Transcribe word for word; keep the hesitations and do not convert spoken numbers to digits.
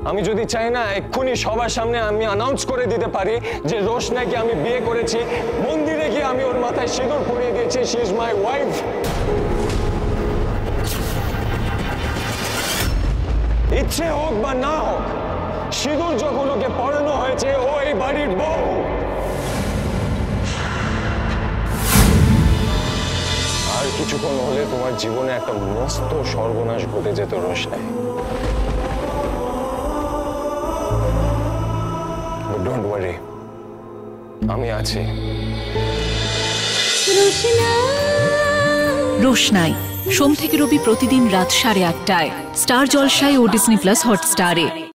আমি যদি চাই না এক্ষুনি সবার সামনে আমি অ্যানাউন্স করে দিতে পারি যে রোশনাকে আমি বিয়ে করেছি, মন্দিরে গিয়ে আমি ওর মাথায় সিঁদুর পরিয়ে দিয়েছি, শি ইজ মাই ওয়াইফ। ইচ্ছে হোক বা না হোক, সিঁদুর যখন ওকে পরানো হয়েছে, ও এই বাড়ির বউ। আর কিছুক্ষণ হলে তোমার জীবনে একটা মস্ত সর্বনাশ ঘটে যেত রোশনাই। But don't worry, আমি আছি। রোশনাই সোম থেকে রবি প্রতিদিন রাত সাড়ে আটটায় স্টার জলসায় ও ডিজনি প্লাস হটস্টারে।